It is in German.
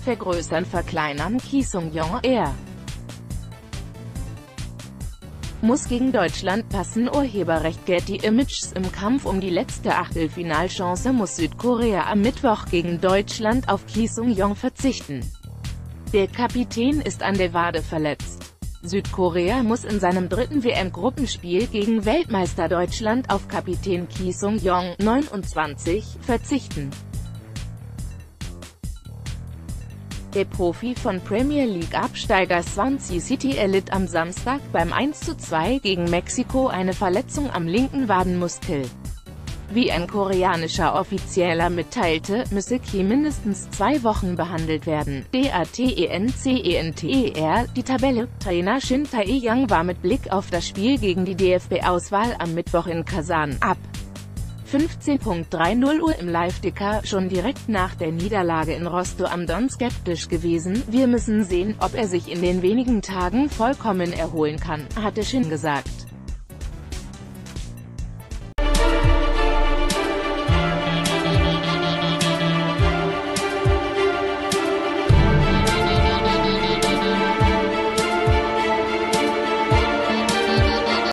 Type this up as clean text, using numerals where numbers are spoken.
Vergrößern, verkleinern. Ki Sung-jong, er muss gegen Deutschland passen. Urheberrecht. Getty Images. Im Kampf um die letzte Achtelfinalchance muss Südkorea am Mittwoch gegen Deutschland auf Ki Sung-jong verzichten. Der Kapitän ist an der Wade verletzt. Südkorea muss in seinem dritten WM-Gruppenspiel gegen Weltmeister Deutschland auf Kapitän Ki Sung-jong, 29, verzichten. Der Profi von Premier League-Absteiger Swansea City erlitt am Samstag beim 1:2 gegen Mexiko eine Verletzung am linken Wadenmuskel. Wie ein koreanischer Offizieller mitteilte, müsse Ki mindestens 2 Wochen behandelt werden. DATENCENTER. Die Tabelle. Trainer Shin Tae-Yang war mit Blick auf das Spiel gegen die DFB-Auswahl am Mittwoch in Kasan ab 15:30 Uhr im Live-Ticker schon direkt nach der Niederlage in Rostov am Don skeptisch gewesen. Wir müssen sehen, ob er sich in den wenigen Tagen vollkommen erholen kann, hatte Shin gesagt.